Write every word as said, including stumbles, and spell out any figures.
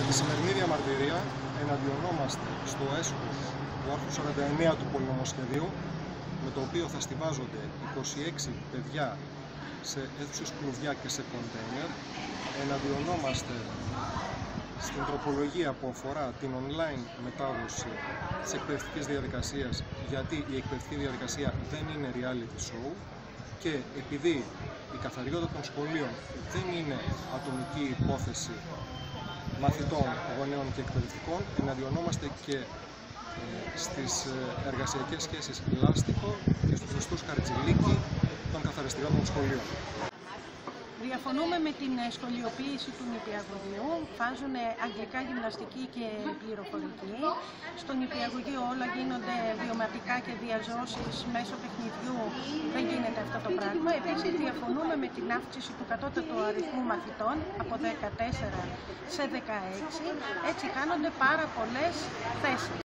Στη σημερινή διαμαρτυρία εναντιονόμαστε στο έσχος του άρθρου σαράντα εννέα του πολυνομοσχεδίου, με το οποίο θα στιβάζονται είκοσι έξι παιδιά σε αίθουσες κλουβιά και σε κοντέινερ. Εναντιονόμαστε στην τροπολογία που αφορά την online μετάδοση της εκπαιδευτικής διαδικασίας, γιατί η εκπαιδευτική διαδικασία δεν είναι reality show, και επειδή η καθαριότητα των σχολείων δεν είναι ατομική υπόθεση μαθητών, γονέων και εκπαιδευτικών, εναντιονόμαστε και ε, στις εργασιακές σχέσεις λάστιχο και στους μισθούς Χαρτζηλίκη των καθαριστριών των σχολείων. Διαφωνούμε με την σχολιοποίηση του νηπιαγωγείου. Βάζουν αγγλικά, γυμναστική και πληροφορική. Στο νηπιαγωγείο όλα γίνονται βιωματικά και διαζώσεις μέσω παιχνιδιού. Δεν γίνεται αυτό το πράγμα. Επίσης, διαφωνούμε με την αύξηση του κατώτατου αριθμού μαθητών από δεκατέσσερα σε δεκαέξι. Έτσι χάνονται πάρα πολλές θέσεις.